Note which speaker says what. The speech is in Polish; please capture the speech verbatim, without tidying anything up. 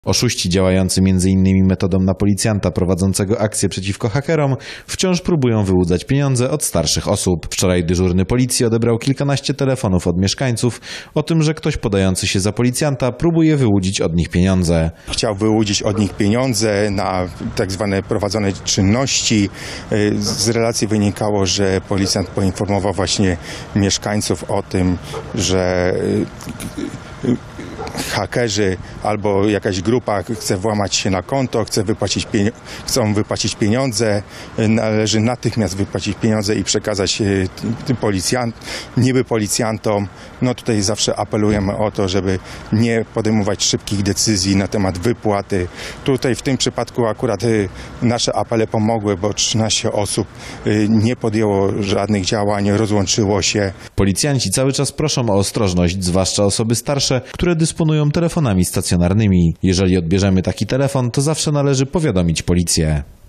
Speaker 1: Oszuści działający między innymi metodą na policjanta prowadzącego akcję przeciwko hakerom wciąż próbują wyłudzać pieniądze od starszych osób. Wczoraj dyżurny policji odebrał kilkanaście telefonów od mieszkańców o tym, że ktoś podający się za policjanta próbuje wyłudzić od nich pieniądze.
Speaker 2: Chciał wyłudzić od nich pieniądze na tak zwane prowadzone czynności. Z relacji wynikało, że policjant poinformował właśnie mieszkańców o tym, że hakerzy albo jakaś grupa chce włamać się na konto, chce wypłacić chcą wypłacić pieniądze, należy natychmiast wypłacić pieniądze i przekazać policjant, niby policjantom. No tutaj zawsze apelujemy o to, żeby nie podejmować szybkich decyzji na temat wypłaty. Tutaj w tym przypadku akurat nasze apele pomogły, bo trzynaście osób nie podjęło żadnych działań, rozłączyło się.
Speaker 1: Policjanci cały czas proszą o ostrożność, zwłaszcza osoby starsze, które dysponują telefonami stacjonarnymi. Jeżeli odbierzemy taki telefon, to zawsze należy powiadomić policję.